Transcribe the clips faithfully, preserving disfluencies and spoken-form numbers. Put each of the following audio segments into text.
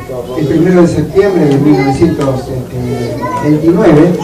el primero de septiembre de mil novecientos veintinueve,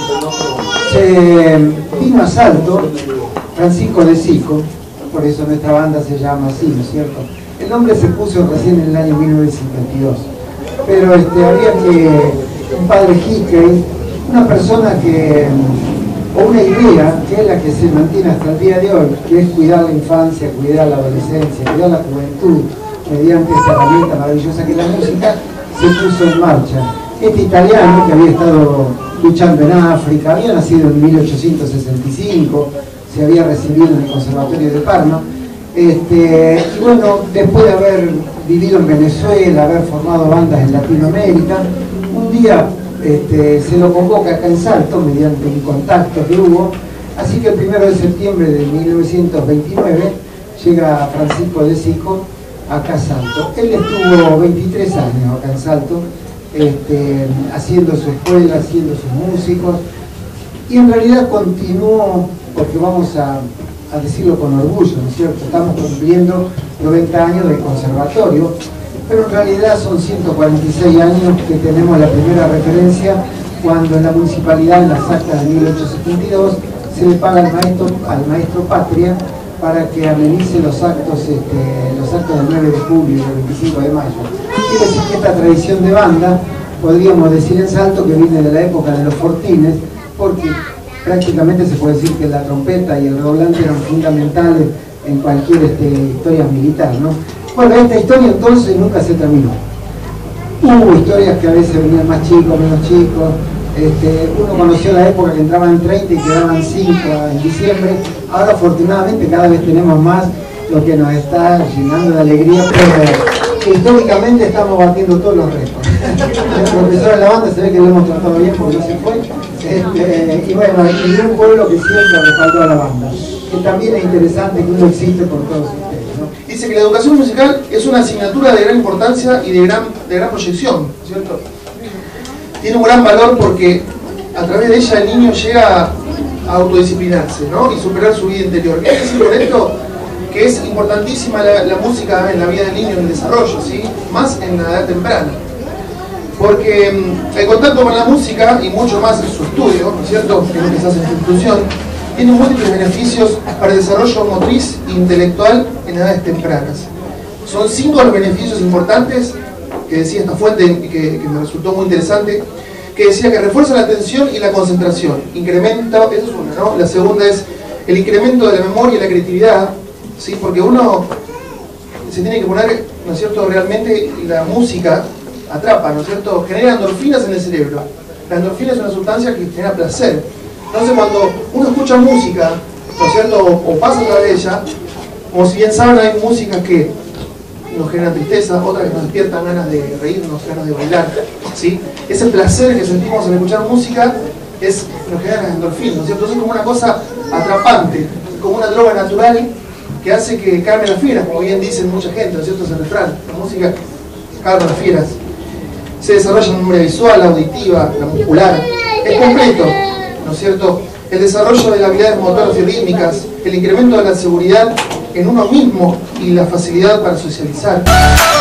se vino a Salto Francisco de Sico, por eso nuestra banda se llama así, ¿no es cierto? El nombre se puso recién en el año mil novecientos cincuenta y dos, pero este, había que, un padre Hickey, una persona que, o una idea, que es la que se mantiene hasta el día de hoy, que es cuidar la infancia, cuidar la adolescencia, cuidar la juventud, mediante esta herramienta maravillosa que es la música, se puso en marcha. Este italiano, que había estado luchando en África, había nacido en mil ochocientos sesenta y cinco, se había recibido en el Conservatorio de Parma, este, y bueno, después de haber vivido en Venezuela, haber formado bandas en Latinoamérica, un día este, se lo convoca acá en Salto mediante un contacto que hubo, así que el primero de septiembre de mil novecientos veintinueve llega Francisco de Sico acá a Salto. Él estuvo veintitrés años acá en Salto, este, haciendo su escuela, haciendo sus músicos, y en realidad continuó, porque vamos a, a decirlo con orgullo, ¿no es cierto? Estamos cumpliendo noventa años del conservatorio, pero en realidad son ciento cuarenta y seis años que tenemos la primera referencia cuando en la municipalidad, en las actas de mil ochocientos setenta y dos, se le paga al maestro, al maestro Patria para que amenice los actos, este, los actos del nueve de julio y del veinticinco de mayo. Quiere decir que esta tradición de banda, podríamos decir en Salto, que viene de la época de los fortines, porque prácticamente se puede decir que la trompeta y el redoblante eran fundamentales en cualquier este, historia militar, ¿no? Bueno, esta historia entonces nunca se terminó. Hubo historias que a veces venían más chicos, menos chicos. Este, uno conoció la época que entraban treinta y quedaban cinco en diciembre. Ahora afortunadamente cada vez tenemos más, lo que nos está llenando de alegría, pero históricamente estamos batiendo todos los récords. El profesor de la banda se ve que lo hemos tratado bien porque no se fue. Este, y bueno, y un pueblo que siempre respaldó a la banda, que también es interesante que uno existe por todos ustedes, ¿no? Dice que la educación musical es una asignatura de gran importancia y de gran, de gran proyección, ¿cierto? Tiene un gran valor porque a través de ella el niño llega a autodisciplinarse, ¿no? Y superar su vida interior. ¿Qué decir con esto? Que es importantísima la, la música en la vida del niño, en el desarrollo, ¿sí? Más en la edad temprana. Porque mmm, el contacto con la música, y mucho más en su estudio, ¿no es cierto?, que es lo que se hace en su institución, tiene múltiples beneficios para el desarrollo motriz e intelectual en edades tempranas. Son cinco los beneficios importantes que decía esta fuente, que, que me resultó muy interesante, que decía que refuerza la atención y la concentración, incrementa, eso es una, ¿no? La segunda es el incremento de la memoria y la creatividad, ¿sí? Porque uno se tiene que poner, ¿no es cierto?, realmente la música atrapa, ¿no es cierto?, genera endorfinas en el cerebro. La endorfina es una sustancia que genera placer. Entonces cuando uno escucha música, ¿no es cierto?, o, o pasa a través de ella, como si bien saben, hay músicas que nos generan tristeza, otras que nos despiertan ganas de reírnos, ganas de bailar, ¿sí? Ese placer que sentimos al escuchar música es, nos genera las endorfinas, ¿no es cierto? Entonces es como una cosa atrapante, como una droga natural que hace que calme las fieras, como bien dicen mucha gente, ¿no es cierto? Es el refrán, la música calma las fieras. Se desarrolla la memoria visual, la auditiva, la muscular, es completo, ¿no es cierto? El desarrollo de las habilidades motoras y rítmicas, el incremento de la seguridad en uno mismo y la facilidad para socializar.